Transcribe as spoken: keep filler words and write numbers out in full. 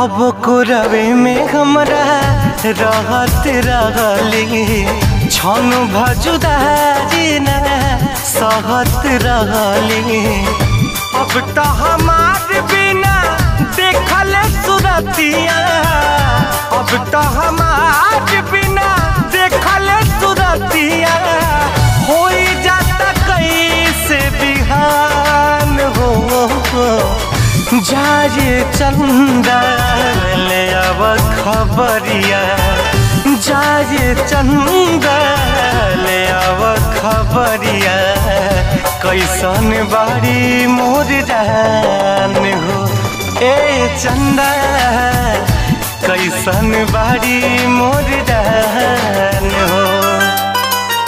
कब को रवे में हमरा रहत रहली छन भजुदारी न सहत रहली। अब तो हमार बिना देखल सुरतिया, अब तो हमार बिना देखल सुरतिया हो जाता कैसे बिहान हो। जाए चंदा ले अब खबरिया, जाए चंदा ले अब खबरिया कैसन बाड़ी मोर जान हो। ए चंदा कैसन बाड़ी मोर जान हो।